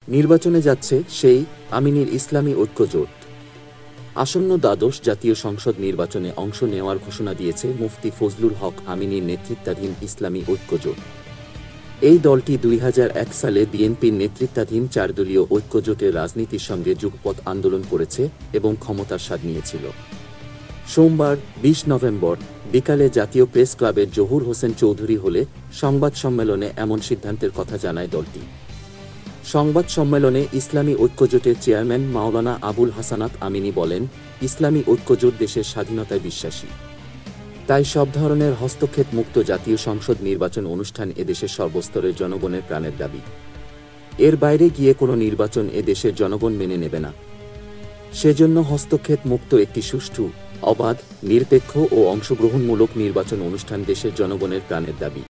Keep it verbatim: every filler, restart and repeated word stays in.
নির্বাচনে যাচ্ছে সেই আমিনীর ইসলামী ঐক্য জোট। আসন্ন দ্বাদশ জাতীয় সংসদ নির্বাচনে অংশ নেওয়ার ঘোষণা দিয়েছে মুফতি ফজলুল হক আমিনীর নেতৃত্বাধীন ইসলামী ঐক্য জোট। এই দলটি দুই হাজার এক সালে বিএনপির নেতৃত্বাধীন চারদলীয় ঐক্য জোটের রাজনীতির সঙ্গে যুগপৎ আন্দোলন করেছে এবং ক্ষমতার স্বাদ নিয়েছিল। সোমবার বিশ নভেম্বর বিকালে জাতীয় প্রেস ক্লাবের জহুর হোসেন চৌধুরী হলে সংবাদ সম্মেলনে এমন সিদ্ধান্তের কথা জানায় দলটি। সংবাদ সম্মেলনে ইসলামী ঐক্যজোটের চেয়ারম্যান মাওলানা আবুল হাসানাত আমিনী বলেন, ইসলামী ঐক্যজোট দেশের স্বাধীনতায় বিশ্বাসী। তাই সব ধরনের হস্তক্ষেপ মুক্ত জাতীয় সংসদ নির্বাচন অনুষ্ঠান এদেশের সর্বস্তরের জনগণের প্রাণের দাবি। এর বাইরে গিয়ে কোনো নির্বাচন এ দেশের জনগণ মেনে নেবে না। সেজন্য হস্তক্ষেপ মুক্ত একটি সুষ্ঠু, অবাধ, নিরপেক্ষ ও অংশগ্রহণমূলক নির্বাচন অনুষ্ঠান দেশের জনগণের প্রাণের দাবি।